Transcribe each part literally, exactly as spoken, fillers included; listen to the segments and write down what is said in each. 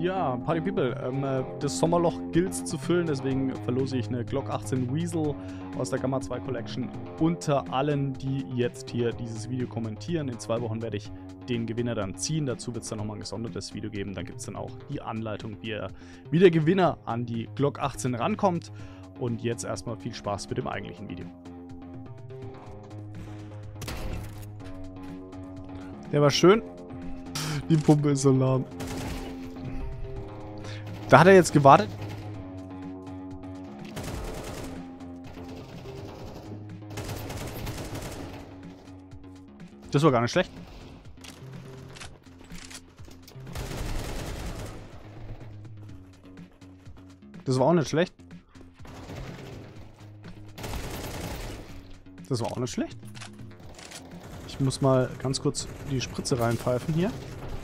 Ja, Party People, ähm, äh, das Sommerloch gilt zu füllen, deswegen verlose ich eine Glock achtzehn Weasel aus der Gamma zwei Collection unter allen, die jetzt hier dieses Video kommentieren. In zwei Wochen werde ich den Gewinner dann ziehen, dazu wird es dann nochmal ein gesondertes Video geben, dann gibt es dann auch die Anleitung, wie, er, wie der Gewinner an die Glock achtzehn rankommt. Und jetzt erstmal viel Spaß mit dem eigentlichen Video. Der war schön. Die Pumpe ist so lahm. Da hat er jetzt gewartet. Das war gar nicht schlecht. Das war auch nicht schlecht. Das war auch nicht schlecht. Ich muss mal ganz kurz die Spritze reinpfeifen hier.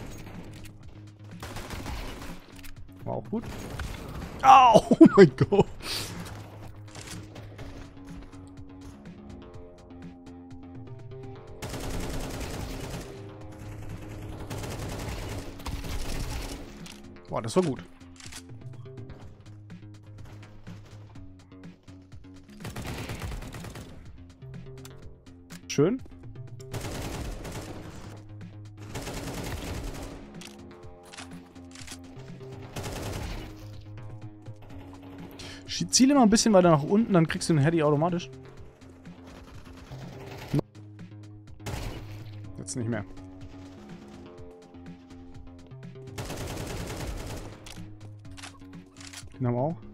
War auch gut. Au, oh mein Gott. Boah, das war gut. Schön. Ziele mal ein bisschen weiter nach unten, dann kriegst du den Heady automatisch. Jetzt nicht mehr. Den haben wir auch.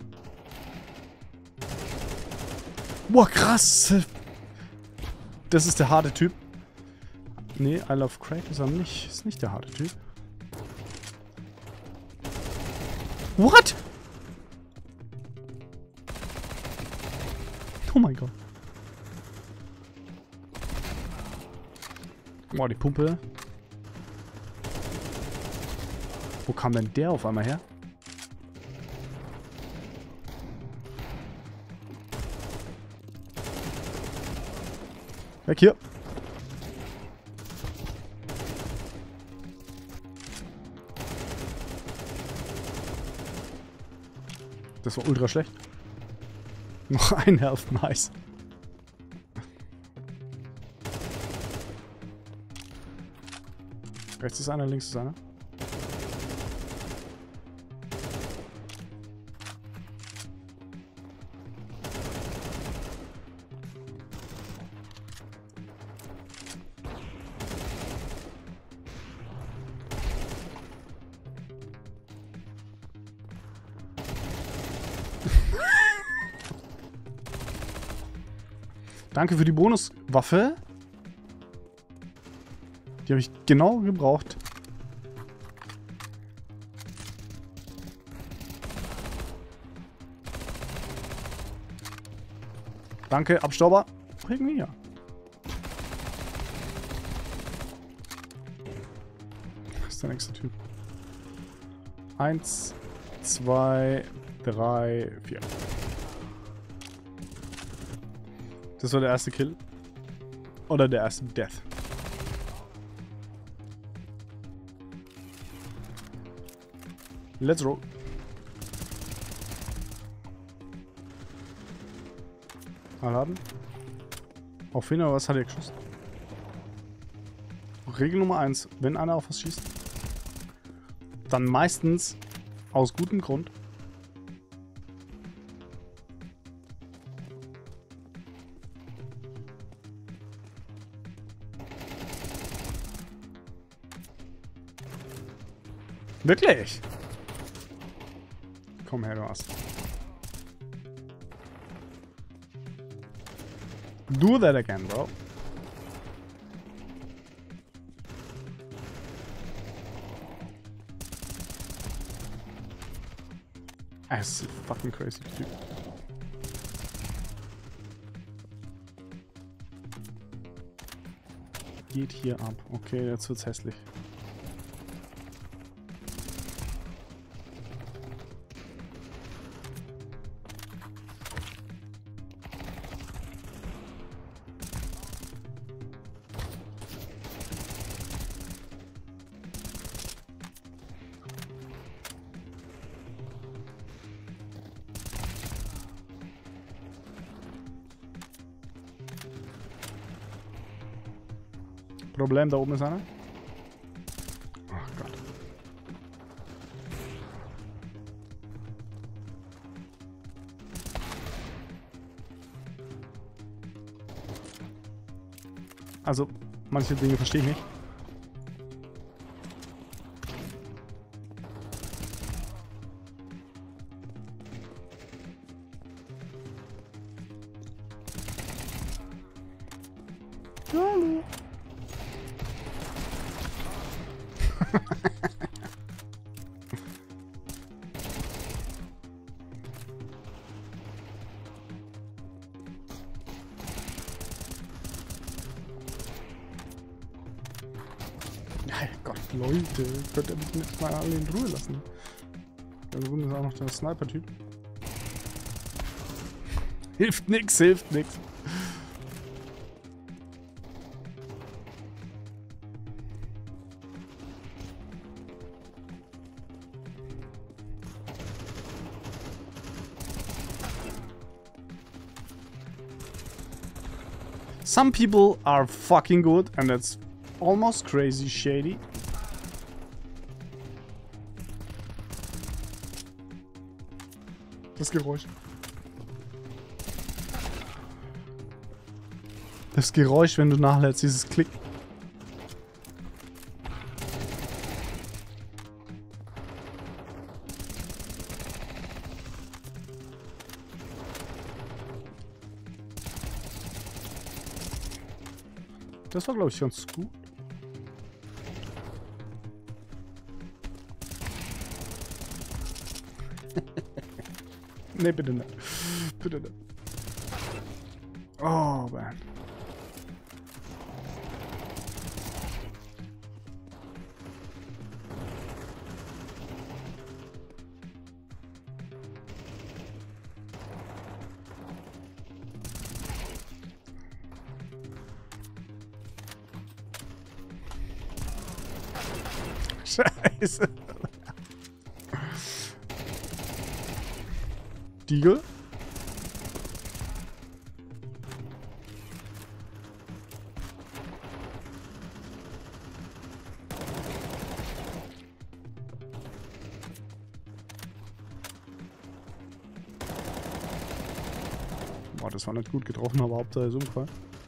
Boah, krass! Das ist der harte Typ. Nee, I Love Crack ist er nicht. Ist nicht der harte Typ. What? Oh mein Gott. Boah, die Pumpe. Wo kam denn der auf einmal her? Weg hier. Das war ultra schlecht. Noch ein Health, nice. Rechts ist einer, links ist einer. Danke für die Bonuswaffe. Die habe ich genau gebraucht. Danke, Abstauber. Irgendwie ja. Das ist der nächste Typ. Eins, zwei, drei, vier. Das war der erste Kill. Oder der erste Death. Let's roll. Mal laden. Auf wen oder was hat er geschossen? Regel Nummer eins. Wenn einer auf was schießt, dann meistens aus gutem Grund. Wirklich? Komm her, du Ast. Do that again, bro. Ass, fucking crazy Typ. Geht hier ab. Okay, jetzt wird's hässlich. Problem, da oben ist einer. Ach Gott. Also, manche Dinge verstehe ich nicht. Hallo. Ja, Gott, Leute, könnt ihr mich nicht mal alle in Ruhe lassen. Da drüben ist auch noch der Sniper-Typ. Hilft nix, hilft nix. Some people are fucking good and that's almost crazy shady. Das Geräusch. Das Geräusch, wenn du nachlädst, dieses Klick. Das war, glaube ich, ganz gut. Nee, bitte nicht. Bitte nicht. Oh, man. Scheiße. Deagle? Boah, das war nicht gut getroffen, aber Hauptsache ist umgefallen.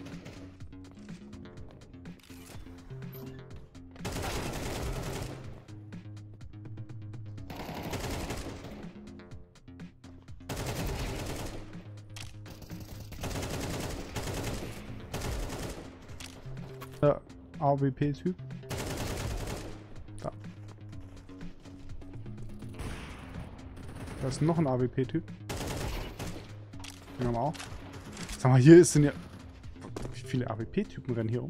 Der A W P-Typ. Da. Da ist noch ein A W P-Typ. Den haben wir auch. Sag mal, hier sind ja... Wie viele A W P-Typen rennen hier um?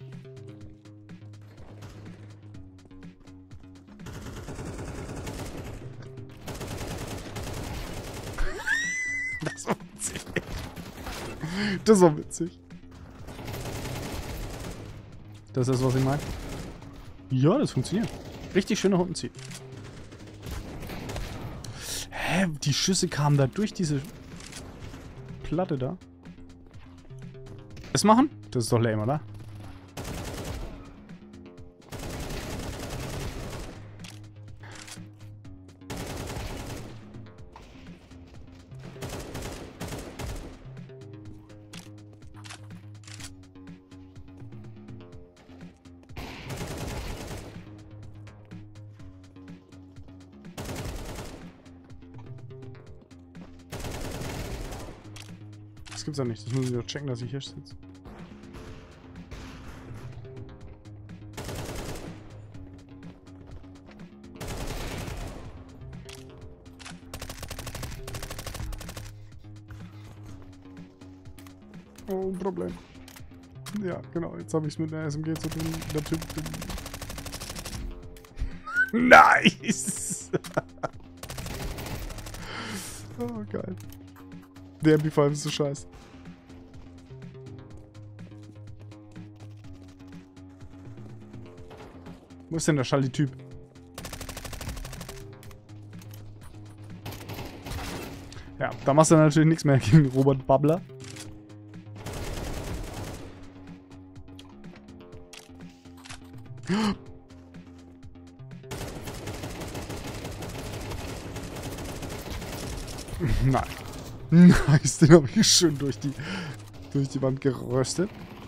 Das war witzig. Das war witzig. Das ist, was ich meine. Ja, das funktioniert. Richtig schöner Hundenzieh. Hä? Die Schüsse kamen da durch diese Platte da. Das machen? Das ist doch lame, oder? Das gibt's ja nicht. Das muss ich doch checken, dass ich hier sitze. Oh, ein Problem. Ja, genau. Jetzt habe ich es mit der S M G zu tun. Der Typ. Nice! Oh, geil. Der M P fünf ist so scheiße. Wo ist denn der Schalli-Typ? Ja, da machst du natürlich nichts mehr gegen Robert Babbler. Nein. Nice, den habe ich schön durch die, durch die Wand geröstet.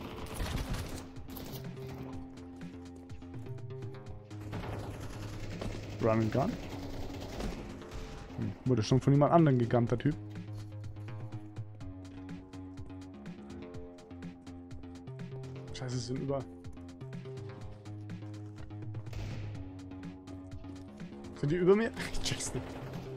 Run and Gun. Hm, wurde schon von jemand anderem gegannt, der Typ. Scheiße, sie sind überall. Sind die über mir? Ich check's nicht.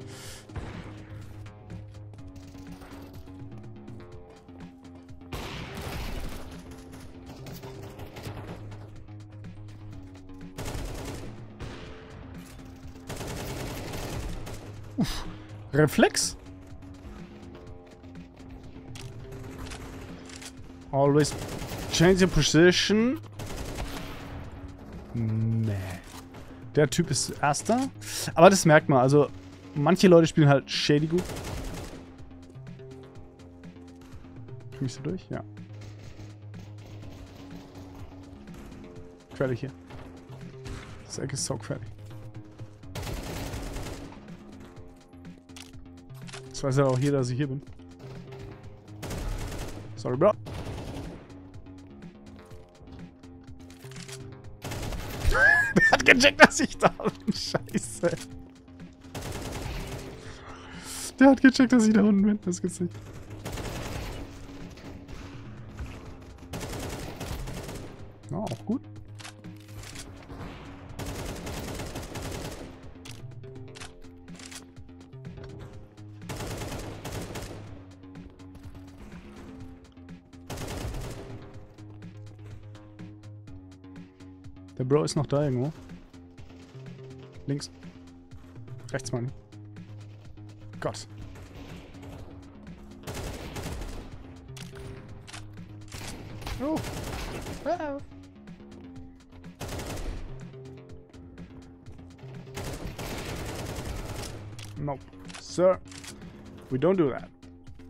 Uff. Reflex? Always change your position. Nee. Der Typ ist Erster. Aber das merkt man. Also, manche Leute spielen halt shady gut. Krieg ich so durch? Ja. Gefährlich hier. Das Eck ist so gefährlich. Das weiß ja auch jeder, dass ich hier bin. Sorry, Bro. Der hat gecheckt, dass ich da bin. Scheiße. Der hat gecheckt, dass ich da unten bin. Das gibt's nicht. Ja, auch gut. Der Bro ist noch da irgendwo. Links. Rechts, Mann. Gott. Oh. Ah. Nope. Sir. We don't do that.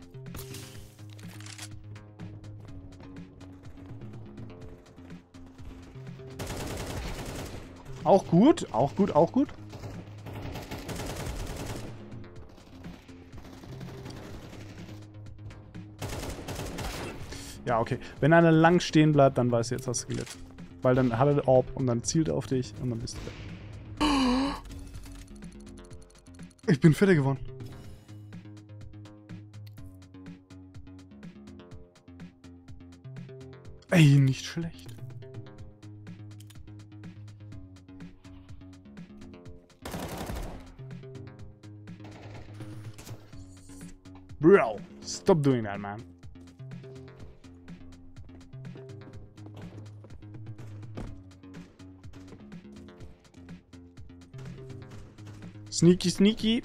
Auch gut, auch gut, auch gut. Ja, okay. Wenn einer lang stehen bleibt, dann weiß jetzt, hast du gelitten. Weil dann hat er Orb und dann zielt er auf dich und dann bist du weg. Ich bin Vierter geworden. Ey, nicht schlecht. Bro, stop doing that, man. Sneaky, sneaky.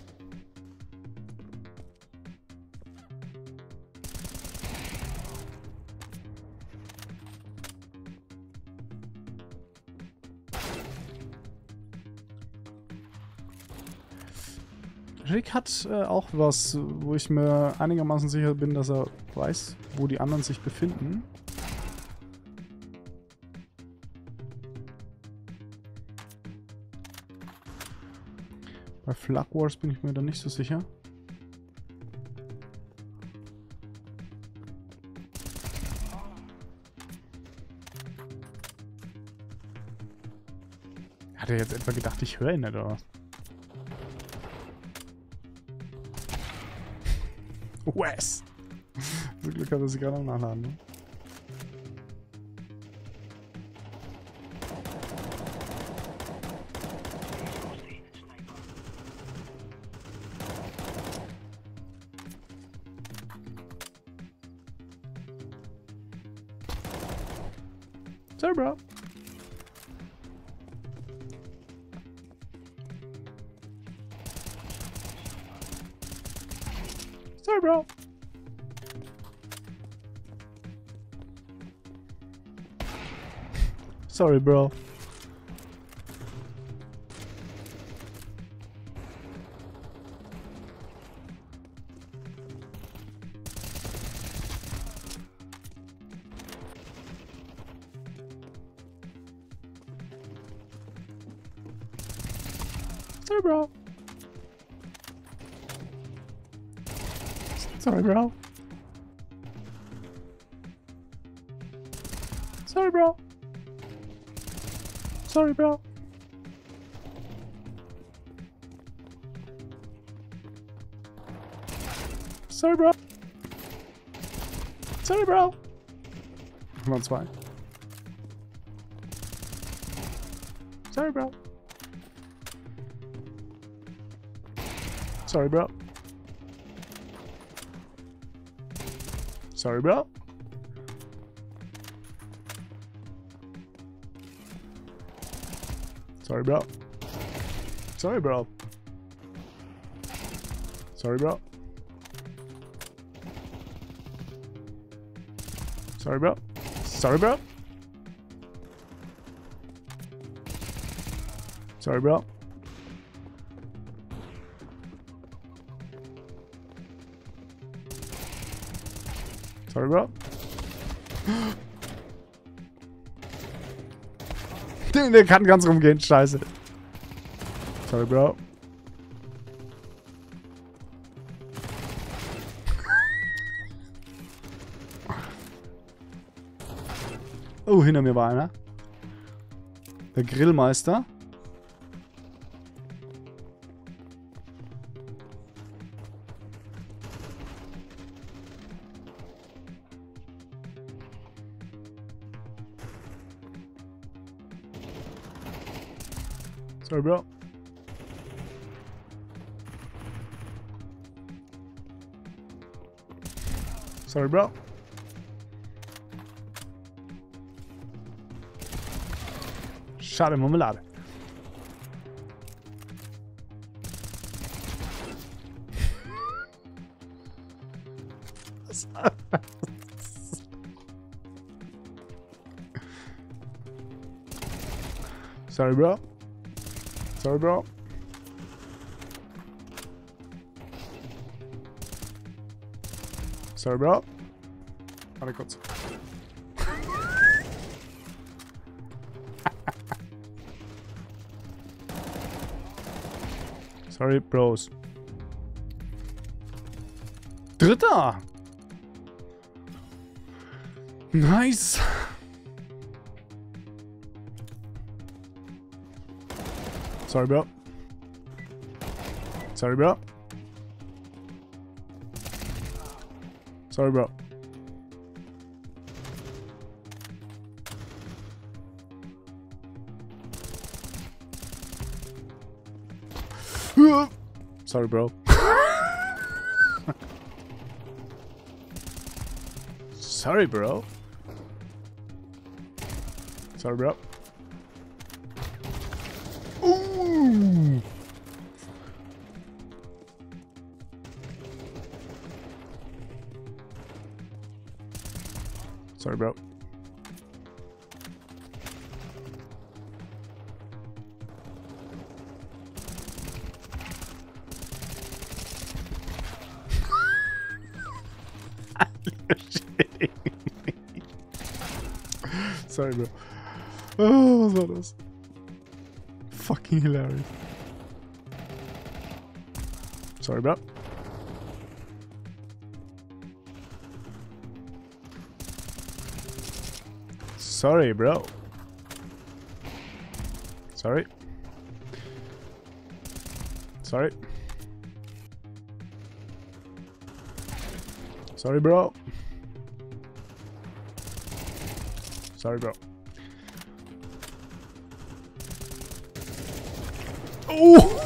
Rick hat äh, auch was, wo ich mir einigermaßen sicher bin, dass er weiß, wo die anderen sich befinden. Bei Flag Wars bin ich mir da nicht so sicher. Hat er jetzt etwa gedacht, ich höre ihn nicht, oder was? Wes! Zum Glück hat er sich gerade noch nachladen, ne? Sorry, bro. Sorry, bro. Sorry, bro. Sorry, Bro. Sorry, Bro. Sorry, Bro. Sorry, Bro. Sorry, Bro. Sorry, Bro. Noch zwei. Sorry, Bro. Sorry, Bro. Sorry, Bro. Sorry, Bro. Sorry, Bro. Sorry, Bro. Sorry, Bro. Sorry, Bro. Sorry, Bro. Sorry, Bro. Der, der kann ganz rumgehen. Scheiße. Sorry, Bro. Oh, hinter mir war einer. Der Grillmeister. Sorry, Bro. Sorry, Bro. Schade Marmelade. Sorry, Bro. Sorry, Bro. Sorry, Bro. Warte kurz. Sorry, Bros. Dritter. Nice. Sorry, Bro. Sorry, Bro. Sorry, Bro. Sorry, Bro. Sorry, Bro. Sorry, Bro. Ooh. Sorry, bro. Sorry, bro. Oh, was war das? Fucking hilarious. Sorry, bro. Sorry, bro. Sorry. Sorry. Sorry, bro. Sorry, bro. Oh!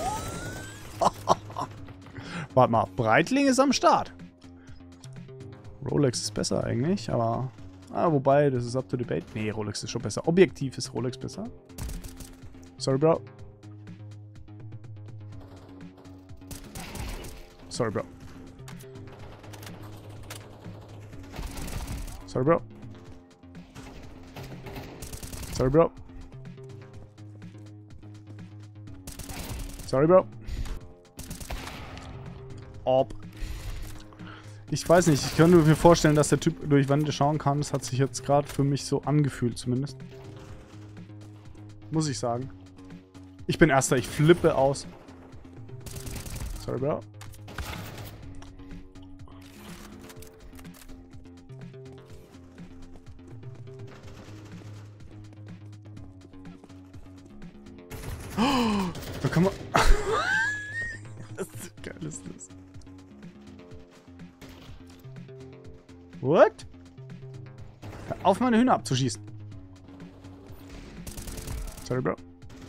Warte mal, Breitling ist am Start. Rolex ist besser eigentlich, aber... Ah, wobei, das ist up to debate. Nee, Rolex ist schon besser. Objektiv ist Rolex besser. Sorry, bro. Sorry, bro. Sorry, bro. Sorry, bro. Sorry, bro. Ob. Ich weiß nicht, ich könnte mir vorstellen, dass der Typ durch Wände schauen kann. Das hat sich jetzt gerade für mich so angefühlt, zumindest. Muss ich sagen. Ich bin Erster, ich flippe aus. Sorry, Bro. Oh, da kann man... Was geil ist das? What? Hör auf, meine Hühner abzuschießen. Sorry, Bro.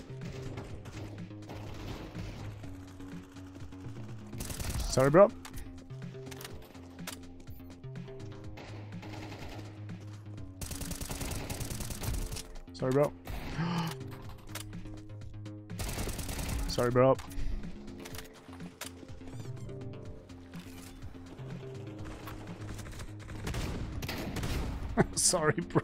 Sorry, Bro. Sorry, Bro. Sorry, Bro. Sorry, Bro.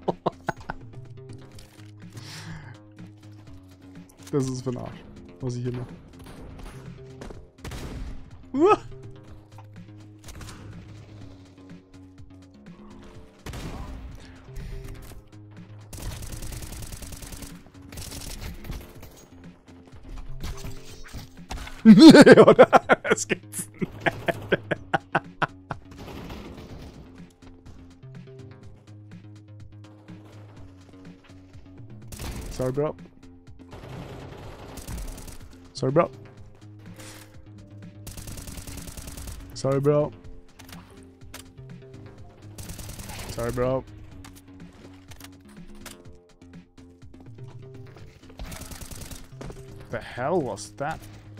Das ist für ein Arsch, was ich hier mache. Uh. Nee, oder? Das gibt's nicht. Sorry, Bro. Sorry, Bro. Sorry, Bro. Sorry, Bro. The hell was that?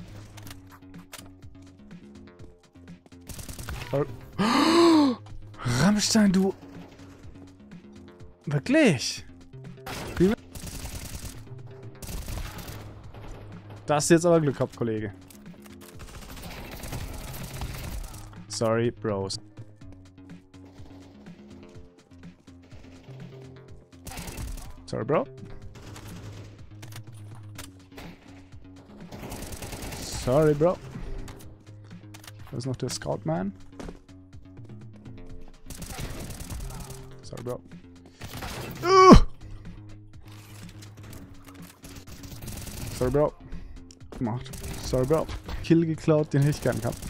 Oh. Rammstein, du... Wirklich? Wie... Da hast du jetzt aber Glück gehabt, Kollege. Sorry, Bros. Sorry, Bro. Sorry, Bro. Da ist noch der Scoutman. Sorry, Bro. Uh! Sorry, Bro. Gemacht. Sorry, Bro. Kill geklaut, den hätte ich gern gehabt.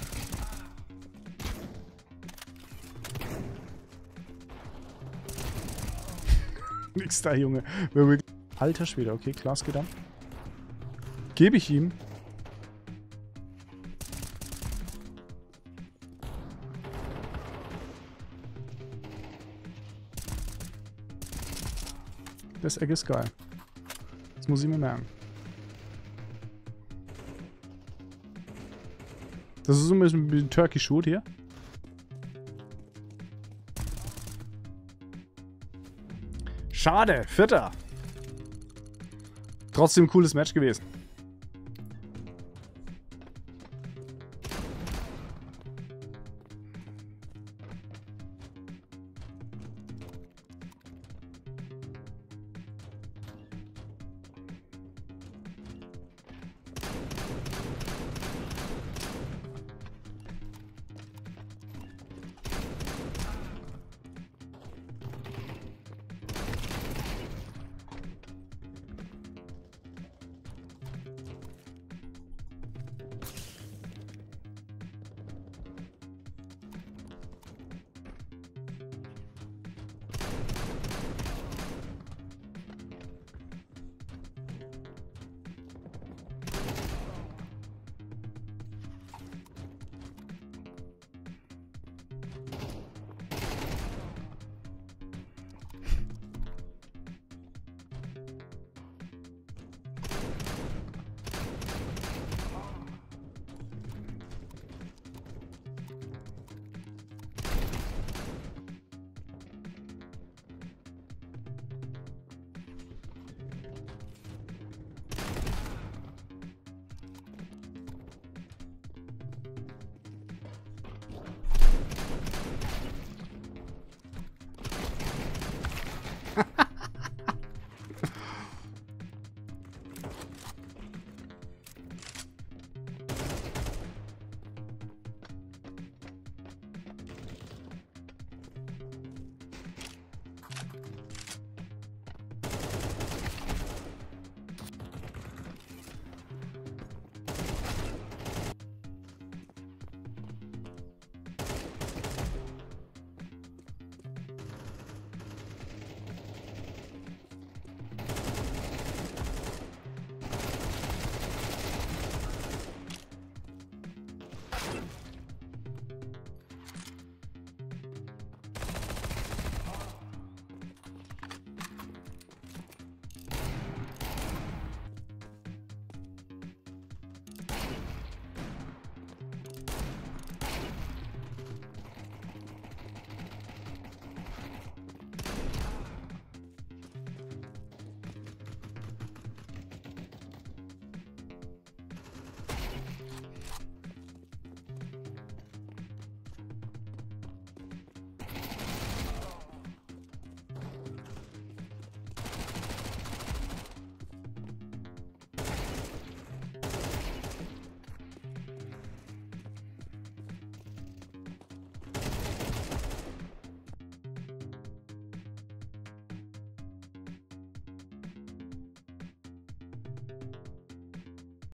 Nix da, Junge. Alter Schwede, okay, Klaas geht an. Gebe ich ihm. Das Egg ist geil. Das muss ich mir merken. Das ist so ein bisschen wie ein Turkey Shoot hier. Schade, Vierter. Trotzdem ein cooles Match gewesen.